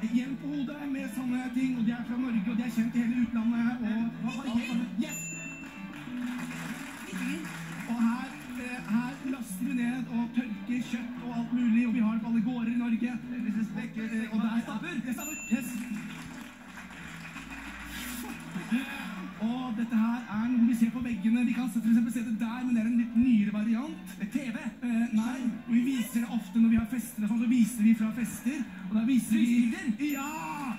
hjelm på hodet med sånne ting, og de er fra Norge, og de er kjent i hele utlandet, yes! Og her laster vi ned og tørker kjøtt og alt mulig, og vi har det på alle gårder i Norge. Og det er stabber. Yes. Og dette her er noe vi ser på veggene. Vi kan for eksempel se det der, men det er en litt nyere variant. TV? Nei, vi viser det ofte når vi har fester og sånn, så viser vi fra fester. Og da viser vi... Ja!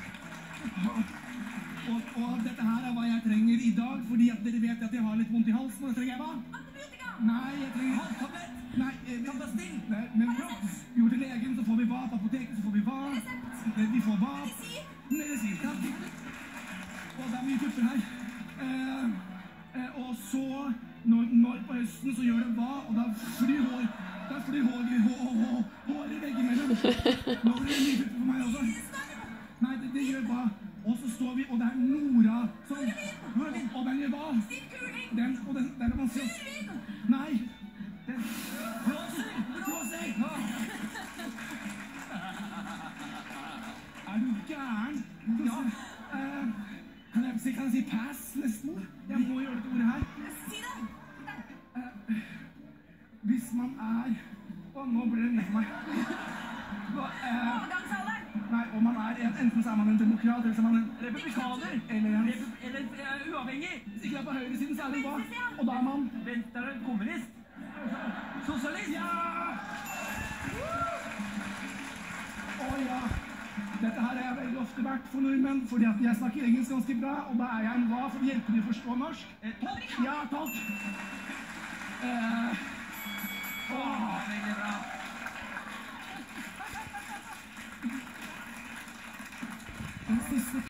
Og dette her er hva jeg trenger i dag, fordi at dere vet at jeg har litt vondt i halsen, og det trenger jeg hva? Nei, jeg trenger halstablett. Nei, Tampasting. Men vi går til legen, så får vi hva? På apoteket, så får vi hva? Vi får hva? Medisin. Og det er mye pupper her. Og så, når på høsten, så gjør det hva? Og da flyr hår. Da flyr hår i veggimellom. Nå blir det mye pupper for meg også. Nei, det gjør hva? Og så står vi, og det er Nora som... Og den gjør hva? Og den er man ser... Nei! Flåsing! Er du gæren? Ja. Kan jeg si pass nesten? Jeg må gjøre dette ordet her. Si det! Hvis man er... Å, nå blir det mye for meg. Overgangsalderen! Nei, og man er enten så er man en demokrat, eller så er man en republikaner, eller uavhengig. Hvis ikke det er på høyresiden, så er det hva? Og da er man... Vent, er det en kommunist? Sosialist? Ja! Ja. Dette her har jeg veldig ofte vært for nordmenn, fordi at jeg snakker engelsk ganske bra, og da er jeg en hva for å hjelpe dem å forstå norsk. Tolk? Ja, tolk. Veldig bra. Den siste